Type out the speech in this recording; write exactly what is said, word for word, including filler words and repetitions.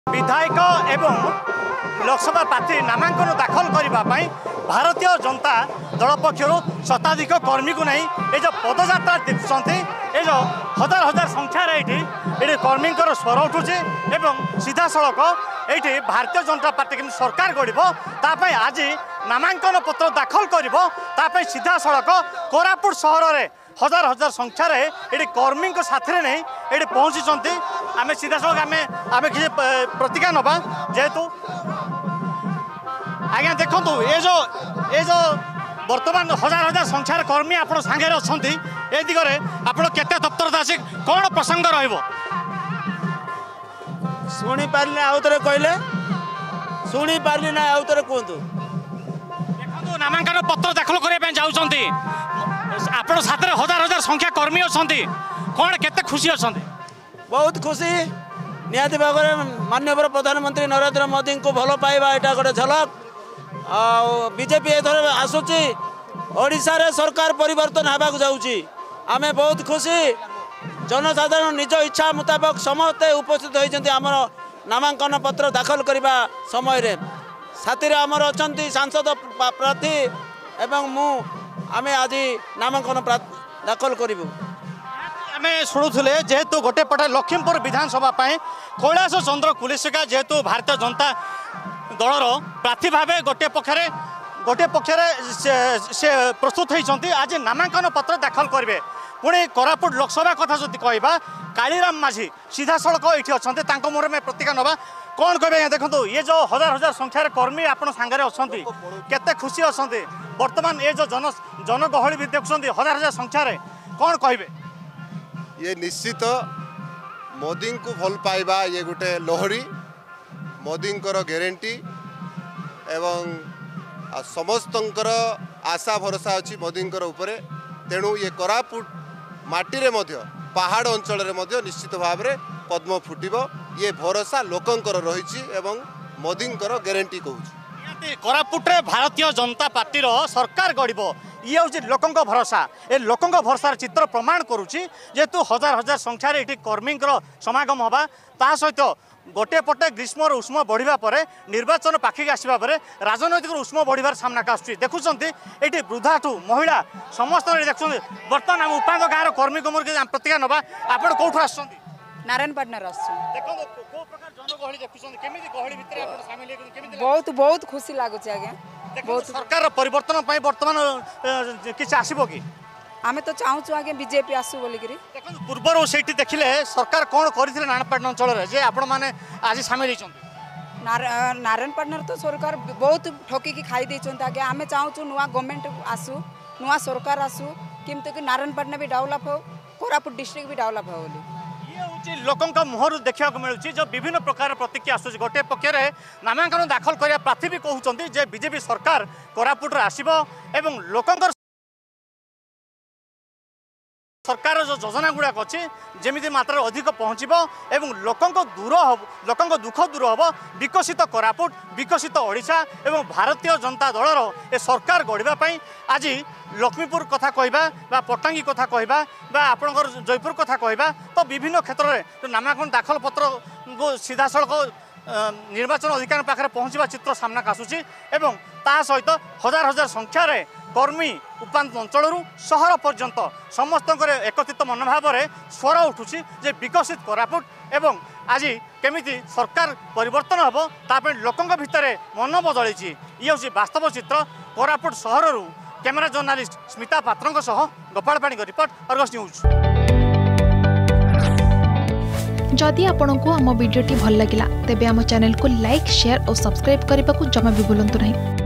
विधायक एवं लोकसभा प्रार्थी नामांकन दाखल करने भारतीय जनता दल पक्षर शताधिक कर्मी को नहीं ये जो पदयात्रा देखुंत ये जो हजार हजार संख्यार ये कर्मी स्वर उठुचे सीधा सड़क ये भारतीय जनता पार्टी के सरकार गढ़ आज नामांकन पत्र दाखल कर सीधा सड़क कोरापुट सहर में हजार हजार संख्यार ये कर्मी साथ नहीं ये पहुँची आम सीधा सड़क आम आम किसी प्रतिज्ञा नवा जेहेतु आज्ञा देखु ये जो ये जो बर्तमान हजार हजार संख्यार कर्मी आप सांगे अच्छा ए दिगरे आप केते दफ्तर आसी कौन प्रसंग शुणी पारे आउ थे कहले शुणी पारे ना आउ थे कहतु देखो नामांकन पत्र दाखल करने जाऊँगी आप हजार हजार संख्या कर्मी अच्छा कौन केते खुशी अच्छा बहुत खुशी निहाती भाव में माननीय प्रधानमंत्री नरेंद्र मोदी को भल पाइबा यहाँ गोटे झलक बीजेपी एथर आसूची ओडिशा रे सरकार परिवर्तन होगा जाऊँगी आमे बहुत खुशी जनसाधारण निज इच्छा मुताबक समस्ते उपस्थित होती आमर नामांकन पत्र दाखल करने समय साथी आमर अच्छा सांसद प्रार्थी एवं मु आमे आज नामांकन दाखल करूँ आम शुणुले जेहेतु गोटे पटे लखीमपुर विधानसभा कैलाश चंद्र कुलेसिका जेहेतु भारतीय जनता दलर प्रार्थी भाव गोटे पक्षरे गोटे पक्षरे से प्रस्तुत होती आज नामांकन पत्र दाखल करेंगे पुणी कोरापुट लोकसभा कथा जब कहवा कालीराम माझी सीधा सड़क ये अच्छा मुहर में प्रतिज्ञा नवा कौन कहे देखो ये जो हजार हजार संख्यार कर्मी आप सांगे अच्छा केते खुशी अच्छा बर्तमान ये जो जन जनगहली भी देखुं हजार हजार संख्यार कौन कहे ये निश्चित मोदी को भल पाइबा ये गोटे लहरी मोदी ग्यारंटी एवं समस्तंकर आशा भरोसा अच्छी मोदी उपरे तेणु ये कोरापुट माटी मध्य पहाड़ अंचल निश्चित भाव में पद्म फुटब ये भरोसा लोकंकर रही मोदी ग्यारंटी कहूँ कोरापुटे भारतीय जनता पार्टी सरकार गढ़ ये हूँ लोक भरोसा ए लोक भरोसार चित्र प्रमाण करुच्ची जेहेतु हजार हजार संख्यार ये कर्मी समागम हवा ता सहित गोटे पटे ग्रीष्म उष्म बढ़िया पर निर्वाचन पाखिक आसवा पर राजनैतिक उष्म बढ़िबार सामना का आसुच्ची देखुंत ये वृद्धा ठू महिला समस्त देखुं बर्तमान आम उपांग गाँव कर्मी कमर प्रतिज्ञा नवा आप कौटू आस नारायणपाटना बहुत बहुत खुशी लगुच आज्ञा बहुत सरकार परिवर्तन बर्तमान किसी आसब कि आम तो चाहूँ आगे बीजेपी आसू बोलिक पूर्वर से देखिले सरकार कौन करते नारायणपाटना अंचल जे आपण मैंने आज सामिल नारायणपाटना तो सरकार बहुत ठकिकी खाई देते आगे आम चाहूँ नुआ गवर्नमेंट आसू नुआ सरकार आसू किमती कि नारायणपाटना भी डेवलप हो कोरापुट डिस्ट्रिक्ट भी डेवलप हो लोकों मुहर देखा मिलूँ जो विभिन्न प्रकार प्रतिक्रिया आसूँ गोटे पक्षरे नामांकन दाखल करने प्रार्थी भी कहते बीजेपी सरकार कोरापुट आसब एवं लोकों सरकार जो योजना गुड़ाक अच्छी जमी मात्रा अधिक पहुँचब एवं लोकों दूर लोकों दुख दूर हम विकसित कोरापुट विकसित ओडिशा एवं भारतीय जनता दलर ए सरकार गढ़ापी आज लक्ष्मीपुर कथा कहवा पट्टांगी कथा कहवा आपणकर जयपुर कथा कहवा तो विभिन्न क्षेत्र में जो नामांकन दाखल पत्र को सीधा सड़क निर्वाचन अधिकारी पाखे पहुँचवा चित्र सामना आसूची एवं ता सहित हजार हजार संख्यार कर्मी उपांत अंचल सहर पर्यंत समस्त एकत्रित मनोभाव में स्वर उठुची जे विकसित कोरापुट एवं आज केमिति सरकार परिवर्तन हम ताप लोकों भितर मन बदली ये हूँ वास्तव चित्र कोरापुट सहर कैमेरा जर्नालीस्ट स्मिता पात्रों सह गोपाल पाणी रिपोर्ट अर्गस न्यूज। जदि आपंक आम भिडी भल लगा तेब आम चैनल को लाइक शेयर और सब्सक्राइब करने को जमा भी भूलु नहीं।